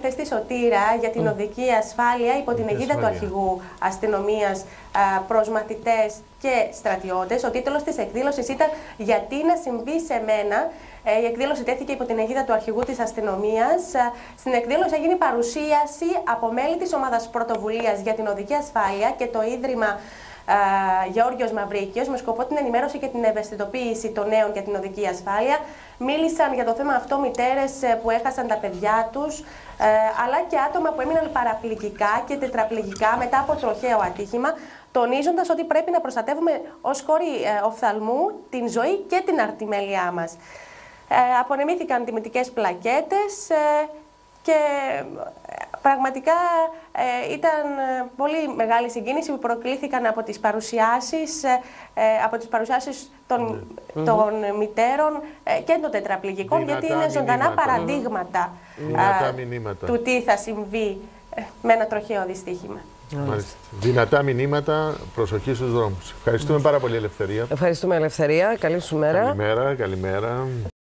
εκθεστή Σωτήρα για την οδική ασφάλεια υπό την αιγίδα του Αρχηγού Αστυνομίας προς μαθητές και στρατιώτες. Ο τίτλος της εκδήλωσης ήταν «Γιατί να συμβεί σε μένα». Η εκδήλωση τέθηκε υπό την αιγίδα του Αρχηγού της Αστυνομίας. Στην εκδήλωση έγινε παρουσίαση από μέλη της Ομάδας Πρωτοβουλίας για την Οδική Ασφάλεια και το Ίδρυμα Γεώργιος Μαυρίκιος, με σκοπό την ενημέρωση και την ευαισθητοποίηση των νέων για την οδική ασφάλεια. Μίλησαν για το θέμα αυτό μητέρες που έχασαν τα παιδιά τους, αλλά και άτομα που έμειναν παραπληγικά και τετραπληγικά μετά από τροχαίο ατύχημα, τονίζοντας ότι πρέπει να προστατεύουμε ως χώροι οφθαλμού την ζωή και την αρτιμέλειά μας. Απονεμήθηκαν τιμητικές πλακέτες και πραγματικά ήταν πολύ μεγάλη συγκίνηση που προκλήθηκαν από τις παρουσιάσεις, των μητέρων και των τετραπληγικών, γιατί είναι ζωντανά παραδείγματα του τι θα συμβεί με ένα τροχαίο δυστύχημα. Μάλιστα. Δυνατά μηνύματα, προσοχή στους δρόμους. Ευχαριστούμε πάρα πολύ, Ελευθερία. Ευχαριστούμε, Ελευθερία. Καλή σου μέρα. Καλημέρα, καλημέρα.